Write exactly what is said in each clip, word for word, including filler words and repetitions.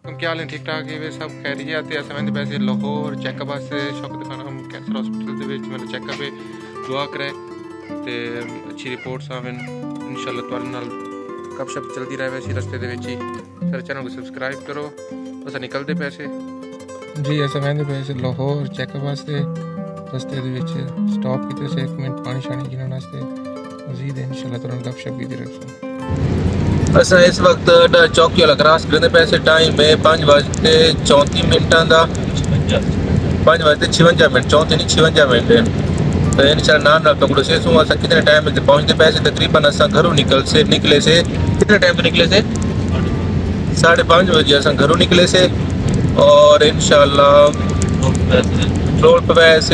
तुम क्या हाल है? ठीक ठाक है वे सब खैरियत है। अस वेंदे पैसे लाहौर चेकअप वास्ते शौकत खान हम कैंसर हॉस्पिटल दे विच मेरा चेकअप है। दुआ करे ते अच्छी रिपोर्ट्स आवन इंशाल्लाह। तुहाडे नाल गपशप चलती रहे वैसी रस्ते दे विच ही। सारे चैनल को सब्सक्राइब करो। अस निकलते पैसे जी अस वेंदे पैसे लाहौर चेकअप वास्ते रस्ते दे विच स्टॉप कीते से एक मिनट पानी शानी पीने वास्ते मजीद इंशाल्लाह तुहाडे नाल गपशप कीती रखूं। अस इस वक्त चौकी वाला क्रॉस करते पैसे टाइम है पाँच बजते चौंती मिनटा का पाँच बजते छवंजा मिनट चौंती नहीं छवंजा मिनट है। तो इन शाला नाम नाल पकड़ो से सूँ अस कितने टाइम में पहुँचते पैसे तकरीबन अस घरों निकल से निकले से कितने टाइम तो निकले से साढ़े पाँच बजे अस घरों निकले से और इंशाल्लाह रोड पे पैसे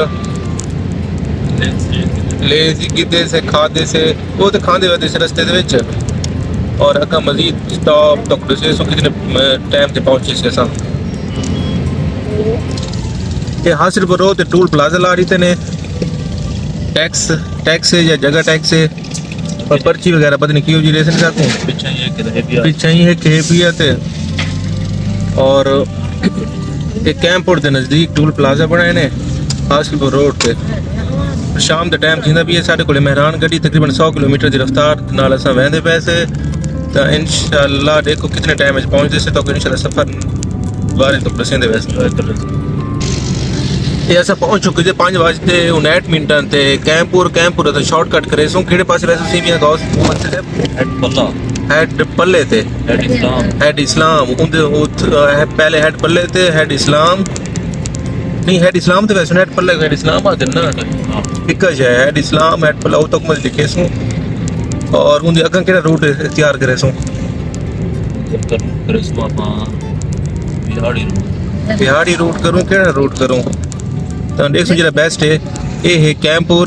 लेजी किते से खादे से वो तो खाते वजह से रस्ते दे विच और अगर मजीद स्टॉप तक तो सो कितने टाइम से पहुंचे से असा ये हासिलपुर रोड ते टूल प्लाजा ला रही थे ने टैक्स टैक्स या जगह टैक्स और पर्ची वगैरह पता नहीं क्यों जी रेसन का को पीछे ही है कि पीछे ही है के पिया थे और एक कैंपपुर के नजदीक टूल प्लाजा बनाए ने हासिलपुर रोड पे शाम के टाइम थींदा भी है। साढ़े को मेहरान गड्डी तकरीबन सौ किलोमीटर की रफ्तार नाल असां वेंदे पैसे तो इंशाल्लाह देखो कितने टाइम में पहुंचते से तो इंशाल्लाह सफर बारे तो दसेंदे वैसे ये असां पहुंच चुके थे पाँच बजते उनहठ मिनटां ते कैंपपुर कैंपपुर तो शॉर्टकट करे सो केड़े पासे वैसे सीमिया गौस हेड पल्ला हेड पल्ले थे हेड इस्लाम हेड इस्लाम उंदे पहले हेड पल्ले थे हेड इस्लाम नहीं हेड इस्लाम तो वैसे हेड पल्ले हेड इस्लाम आते ना पिकज है हेड इस्लाम हेड पल्ला तक मैं लिखे सू और उनके अगर केड़ा रूट इख्तियार करे सो बिहाड़ी रूट करूँ केड़ा रूट करूँ तो देख सो जरा बेस्ट है ये है कैंपपुर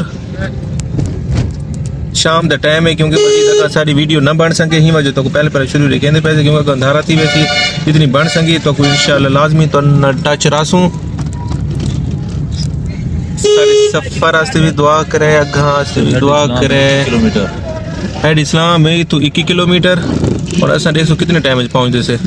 शाम का टाइम है क्योंकि अगर सारी वीडियो न बन सके ही वजह तो पहले पहले शुरू लिखेंदे पैसे क्योंकि अगर अंधारा थी वैसी जितनी बन सकी तो कोई इंशाल्लाह लाजमी तो टच रासूं सफर वास्ते भी दुआ करे अगा वास्ते भी दुआ करे किलोमीटर हेड इस्लाम में तो इक्कीस किलोमीटर और असा देखो कितने टाइम में पहुंचते से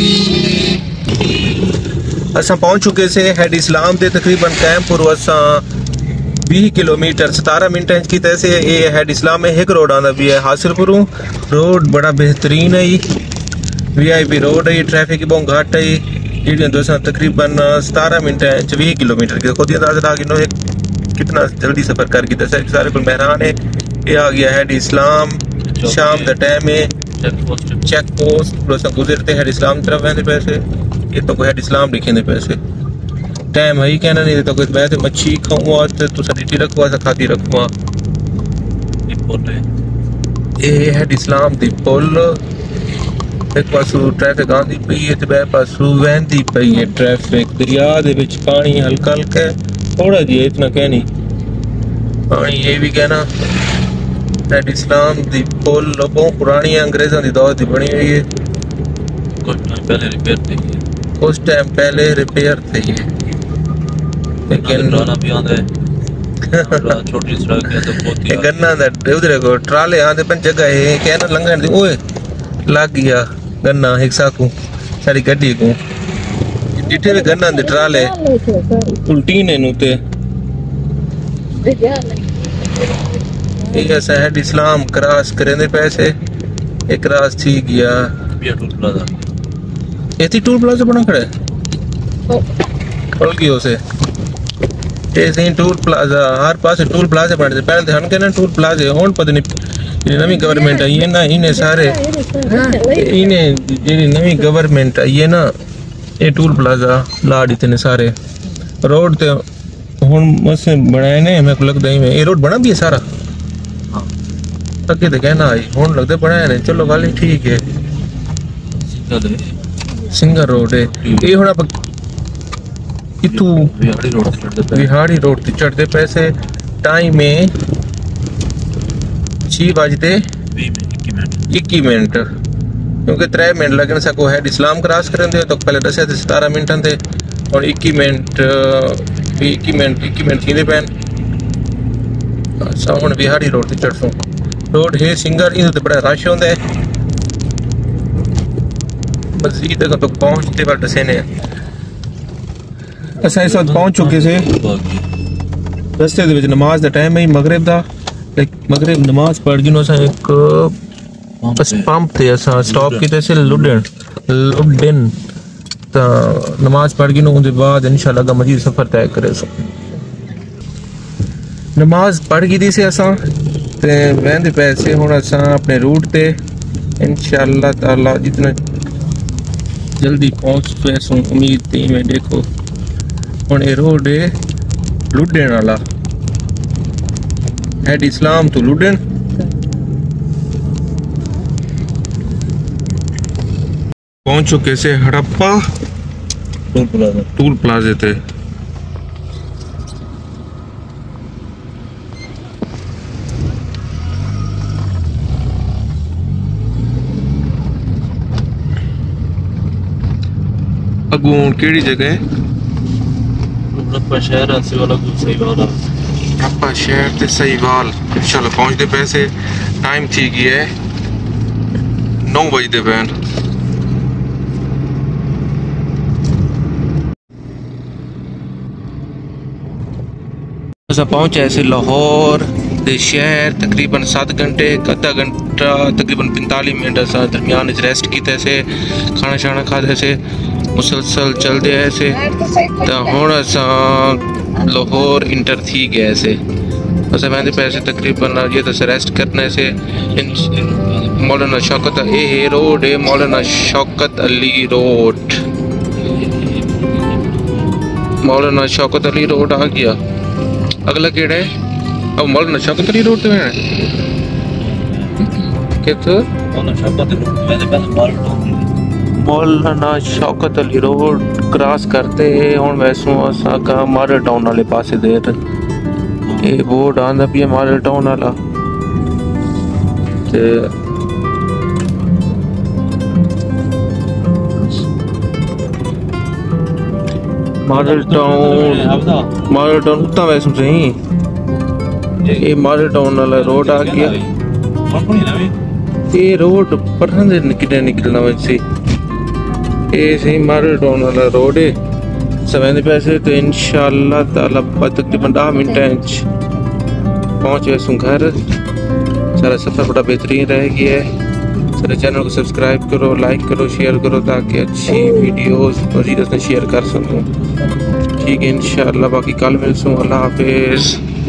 असा पहुंच चुके से हेड इस्लाम ते तकरीबन कैंपपुर असा बीस किलोमीटर सतारह मिनट की तैसे ये हेड इस्लाम में एक रोड आंदा भी है हासिलपुर रोड बड़ा बेहतरीन है वी आई पी रोड है ट्रैफिक बहुत घट है जी दोस्तों तकरीबन सतारह मिनट बीस किलोमीटर के खुद ही अंदाजा गिनो एक कितना जल्दी सफर कर की दस सारे को मेहरान है। ये आ गया हेड इस्लाम शाम का टाइम है चेक पोस्ट गुजरते हेड इस्लाम तरफ वेंदे पैसे ये तो हेड इस्लाम लिखे दे पैसे टाइम है ही कहना नहीं तो कोई बैठे मच्छी खाऊंगा तो सटी रखवा खाती रखवा ये हेड इस्लाम दी पुल एक पासू ट्रैफिक आंदी पई है ते बे पासू वेंदी पई है ट्रैफिक दरिया दे विच पानी हल्का हल्का थोड़ा जी इतना कहनी पानी ये भी कहना हेड इस्लाम दी पुल बहुत पुरानी अंग्रेजों दी दौर दी बनी हुई है कुछ टाइम पहले रिपेयर थी कुछ टाइम पहले रिपेयर थी लेकिन रोना भी आंदा है छोटी सड़क है तो बहुत ही गन्ना दा उधर को ट्राले आंदे पन जगह है कहना लंघन दी ओए लग गया गन्ना एक साकू सारी गड्डी को जिथे भी गन्ना दे ट्राले उल्टी ने नुते ये ऐसा हेड इस्लाम क्रॉस करेंदे पैसे एक क्रॉस थी गया टूल प्लाजा एती टूल प्लाजा बना खड़े खोल गयो से ये सही टूल प्लाजा हर पास टूल प्लाजा बन दे पहले हन के ना टूल प्लाजा होन पता नहीं नवी गवर्नमेंट आई है ना इन्हें सारे इन्हें जी नवी गवर्नमेंट आई है ना ये टूल प्लाजा ला दी ने सारे रोड ते हुन मस बनाए ने मेरे को लगदा है ये रोड बना भी है सारा हां तक तो कहना आई हुन लगदा बनाए ने चलो वाली ठीक है सिंगर रोड है ये हुन आप इतू बिहाड़ी रोड ते चढ़दे बिहाड़ी रोड ते चढ़दे पैसे टाइम में छह बजते इक्कीस मिनट क्योंकि त्रै मिनट लगन सको हेड इस्लाम क्रॉस करेंदे तो पहले दस से सतारह मिनट थे और इक्कीस मिनट इक्कीस मिनट इक्कीस मिनट थींदे पैन असां हुण बिहाड़ी रोड ते चढ़सूं रोड है सिंगर इन ते बड़ा रश होंदा है मजीद अगर तो पहुंचते वक्त दसे ने असा इस वक्त पहुंच चुके से रस्ते दे विच नमाज दा टाइम है मगरिब दा मगरिब नमाज पढ़ जिनो असा एक बस पंप थे असा स्टॉप कीते से लुडन लुडन ता नमाज पढ़ जिनो उनके बाद इंशाल्लाह दा मजीद सफर तय करे सो नमाज पढ़ गई थी से असा ते वेंदे पैसे हुन असा अपने रूट ते इंशाल्लाह ताला जितना जल्दी पहुंच पैसों उम्मीद थी मैं देखो हुन ए रोड है लुडन वाला हेड इस्लाम तो लुडन पहुंच चुके से हड़प्पा टूल प्लाजा टूल प्लाजे थे अगू केड़ी जगह है रप्पा शहर आसे वाला को सही वाला रप्पा शहर ते सही वाल इंशाल्लाह पहुंचते पैसे टाइम थी गया है नौ बजते पैन असा पहुंचे ऐसे लाहौर दे शहर तकरीबन सात घंटे अद्धा घंटा तकरीबन पैंतालीस मिनट असा दरमियान रेस्ट किया से खाना शाना खाते से मुसलसल चलते ऐसे तो हुण असा लाहौर इंटर थी गए से असा मैं पैसे तकरीबन ये तो रेस्ट करने से मौलाना शौकत ए रोड है मौलाना शौकत अली रोड मौलाना शौकत अली रोड आ गया अगला केड़ा है अब मौलाना शौकत अली रोड पे है किथे मौलाना शौकत अली पहले पहले माल मौलाना शौकत अली रोड क्रॉस करते हुन वैसों असा का मॉडल टाउन वाले पासे दे ए बोर्ड आंदा भी मॉडल टाउन वाला ते मॉडल टाउन मॉडल टाउन उतना वैसे सही ये मॉडल टाउन वाला रोड आ गया ये रोड पढ़ने दे निकले निकलना वैसे ये सही मॉडल टाउन वाला रोड है समय पैसे तो इंशाल्लाह ताला तकरीबन दस मिनट पहुँच वैसू घर सारा सफ़र बड़ा बेहतरीन रह गया है सारे चैनल को सब्सक्राइब करो लाइक करो शेयर करो ताकि अच्छी वीडियोस मज़ीद शेयर कर सकूँ ठीक है इंशाल्लाह बाकी कल मिलसूँ अल्लाह हाफिज़।